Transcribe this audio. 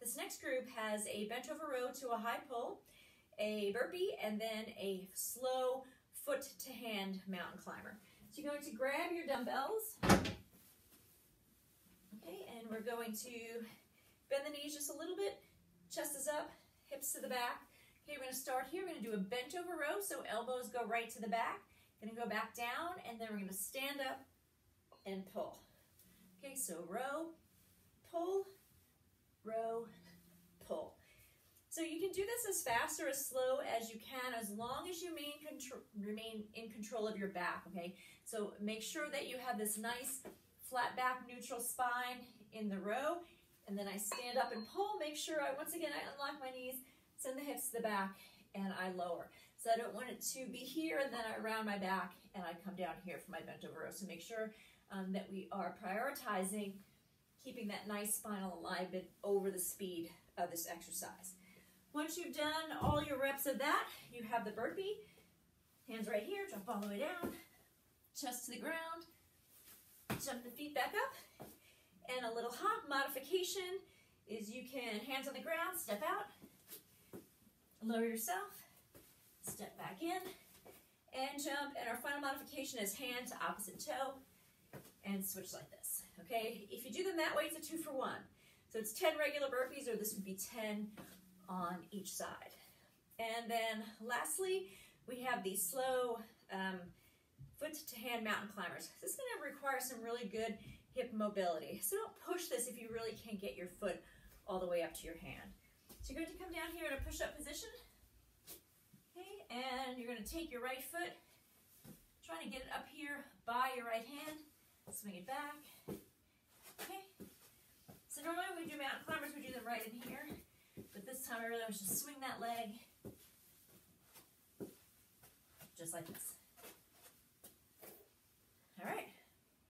This next group has a bent over row to a high pull, a burpee, and then a slow foot to hand mountain climber. So you're going to grab your dumbbells, okay, and we're going to bend the knees just a little bit, chest is up, hips to the back. Okay, we're going to start here. We're going to do a bent over row, so elbows go right to the back. Going to go back down, and then we're going to stand up and pull. Okay, so row, pull, row, pull. So you can do this as fast or as slow as you can, as long as you remain in control of your back, okay? So make sure that you have this nice flat back, neutral spine in the row, and then I stand up and pull. Make sure once again, I unlock my knees, send the hips to the back, and I lower. So I don't want it to be here, and then I round my back, and I come down here for my bent over row. So make sure that we are prioritizing keeping that nice spinal alignment over the speed of this exercise. Once you've done all your reps of that, you have the burpee. Hands right here, jump all the way down, chest to the ground, jump the feet back up, and a little hop modification is you can hands on the ground, step out, lower yourself, step back in, and jump. And our final modification is hand to opposite toe and switch like this, okay? If you do them that way, it's a 2 for 1. So it's 10 regular burpees, or this would be 10 on each side. And then lastly, we have the slow foot to hand mountain climbers. This is going to require some really good hip mobility. So don't push this if you really can't get your foot all the way up to your hand. So you're going to come down here in a push-up position. Okay, and you're going to take your right foot, trying to get it up here by your right hand, swing it back. Okay, so normally when we do mountain climbers, we do them right in here, but this time I really want you to swing that leg just like this.